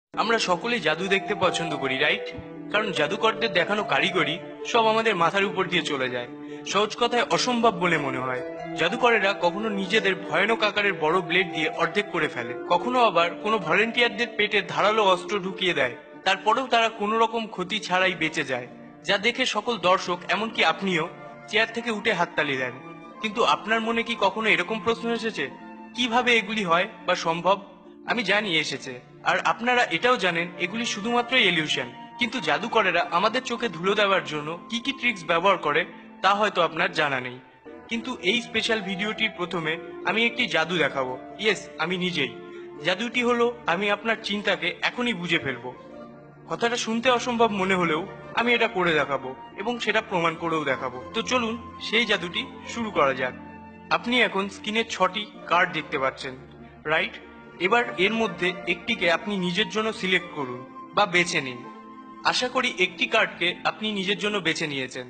আমরা সকলেই জাদু দেখতে পছন্দ করি, রাইট? কারণ জাদুকরদের দেখানো কারিগরি সব আমাদের মাথার উপর দিয়ে চলে যায়। সহজ কথায় অসম্ভব বলে মনে হয়। জাদুকরেরা কখনো নিজেদের ভয়ানক আকারের বড় ব্লেড দিয়ে অর্ধেক করে ফেলে, কখনো আবার কোনো ভলেন্টিয়ারদের পেটে ধারালো অস্ত্র ঢুকিয়ে দেয়। তারপরেও তারা কোনো রকম ক্ষতি ছাড়াই বেঁচে যায়, যা দেখে সকল দর্শক, এমনকি আপনিও, চেয়ার থেকে উঠে হাততালি দেন। কিন্তু আপনার মনে কি কখনো এরকম প্রশ্ন এসেছে, কিভাবে এগুলি হয় বা সম্ভব? আমি জানি এসেছে, আর আপনারা এটাও জানেন এগুলি শুধুমাত্র ইলিউশন। কিন্তু জাদুকরেরা আমাদের চোখে ধুলো দেওয়ার জন্য কি কি ট্রিক্স ব্যবহার করে তা হয়তো আপনার জানা নেই। কিন্তু এই স্পেশাল ভিডিওটির প্রথমে আমি একটি জাদু দেখাবো। ইয়েস, আমি নিজেই। জাদুটি হলো আমি আপনার চিন্তাকে এখনই বুঝে ফেলবো। কথাটা শুনতে অসম্ভব মনে হলেও আমি এটা করে দেখাবো, এবং সেটা প্রমাণ করেও দেখাবো। তো চলুন সেই জাদুটি শুরু করা যাক। আপনি এখন স্ক্রিনে 6টি কার্ড দেখতে পাচ্ছেন, রাইট? এবার এর মধ্যে একটিকে আপনি নিজের জন্য সিলেক্ট করুন বা বেছে নিন। আশা করি একটি কার্ডকে আপনি নিজের জন্য বেছে নিয়েছেন।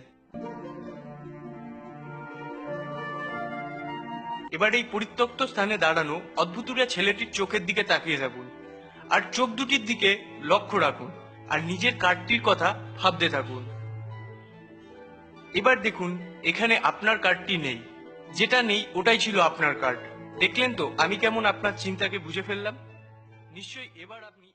এবার এই পরিত্যক্ত স্থানে দাঁড়ানো অদ্ভুতুড়ে ছেলেটির চোখের দিকে তাকিয়ে থাকুন, আর চোখ দুটির দিকে লক্ষ্য রাখুন, আর নিজের কার্ডটির কথা ভাবতে থাকুন। এবার দেখুন, এখানে আপনার কার্ডটি নেই। যেটা নেই ওটাই ছিল আপনার কার্ড। দেখলেন তো আমি কেমন আপনার চিন্তাকে বুঝে ফেললাম? নিশ্চয়ই এবার আপনি